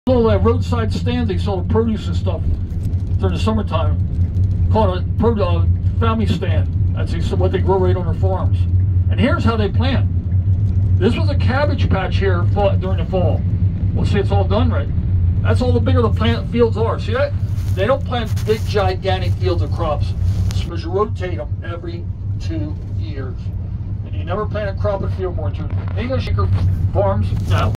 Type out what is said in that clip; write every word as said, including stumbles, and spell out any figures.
Little uh, roadside stands, they sell the produce and stuff during the summertime. Called a pro, uh, family stand. That's what they grow right on their farms. And here's how they plant. This was a cabbage patch here during the fall. We'll see it's all done right. That's all the bigger the plant fields are. See that? They don't plant big, gigantic fields of crops. Because you rotate them every two years. And you never plant a crop in a field more than two. English acre farms, no.